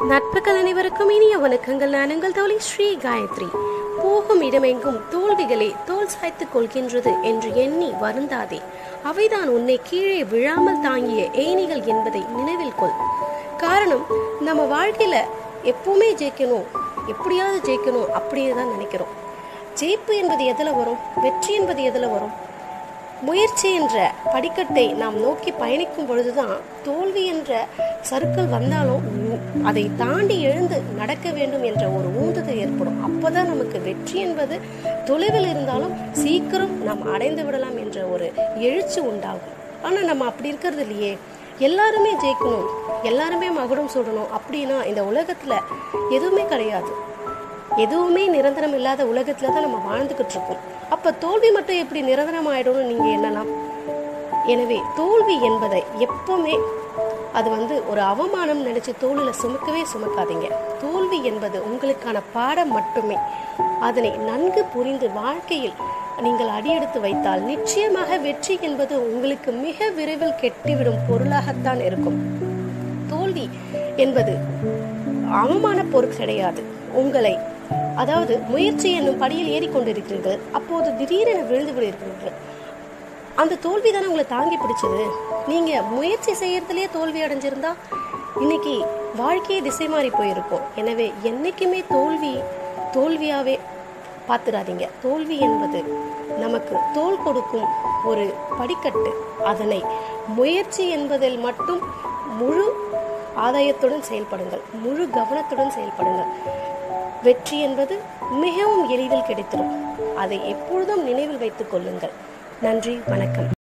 நட்புகள் அனைவருக்கும் இனிய வணக்கங்கள். நான் உங்கள் தோழி ஸ்ரீ காயத்ரி. போகும் இடமெங்கும் தோல்விகளே தோல் சாய்த்துக் கொள்கின்றது என்று எண்ணி வருந்தாதே. அவைதான் உன்னை கீழே விழாமல் தாங்கிய ஏணிகள் என்பதை நினைவில் கொள். காரணம், நம்ம வாழ்க்கையில எப்பவுமே ஜெயிக்கணும், எப்படியாவது ஜெயிக்கணும் அப்படியே தான் நினைக்கிறோம். ஜெயிப்பு என்பது எதில் வரும்? வெற்றி என்பது எதில் வரும்? முயற்சி என்ற படிக்கட்டை நாம் நோக்கி பயணிக்கும் பொழுதுதான் தோல்வி என்ற சறுக்கல் வந்தாலும் அதை தாண்டி எழுந்து நடக்க வேண்டும் என்ற ஒரு ஊந்துதல் ஏற்படும். அப்போதான் நமக்கு வெற்றி என்பது தொலைவில் இருந்தாலும் சீக்கிரம் நாம் அடைந்து விடலாம் என்ற ஒரு எழுச்சி உண்டாகும். ஆனால் நம்ம அப்படி இருக்கிறது இல்லையே. எல்லாருமே ஜெயிக்கணும், எல்லாருமே மகுடம் சூடணும் அப்படின்னா இந்த உலகத்துல எதுவுமே கிடையாது. எதுவுமே நிரந்தரம் இல்லாத உலகத்துல தான் நம்ம வாழ்ந்துகிட்டு இருக்கோம். அப்ப தோல்வி மட்டும் எப்படி நிரந்தரம் ஆயிடும்னு நீங்க எண்ணலாம். எனவே தோல்வி என்பதை எப்பவுமே அது ஒரு அவமானம் நினைச்சு தோல்வியில சுமக்காதீங்க. தோல்வி என்பது உங்களுக்கான பாடம் மட்டுமே. அதனை நன்கு புரிந்து வாழ்க்கையில் நீங்கள் அடியெடுத்து வைத்தால் நிச்சயமாக வெற்றி என்பது உங்களுக்கு மிக விரைவில் கெட்டிவிடும் பொருளாகத்தான் இருக்கும். தோல்வி என்பது அவமான பொருள் கிடையாது. உங்களை முயற்சி என்னும் படியில் ஏறிக்கொண்டிருக்கிறீர்கள், அப்போது திடீரென விழுந்து விடுகிறீர்கள். அந்த தோல்வி தானே உங்களை தாங்கி பிடிச்சது. நீங்க முயற்சி செய்யறதுலயே தோல்வி அடைஞ்சிருந்தா இன்னைக்கு வாழ்க்கையே திசை மாறி போயிருக்கும். எனவே என்னைக்குமே தோல்வியாவே பார்த்துடாதீங்க. தோல்வி என்பது நமக்கு தோள் கொடுக்கும் ஒரு படிக்கட்டு. அதனை முயற்சி என்பதில் மட்டும் முழு ஆதாயத்துடன் செயல்படுங்கள், முழு கவனத்துடன் செயல்படுங்கள். வெற்றி என்பது மிகவும் எளிதில் கிடைத்திடும். அதை எப்பொழுதும் நினைவில் வைத்துக் கொள்ளுங்கள். நன்றி, வணக்கம்.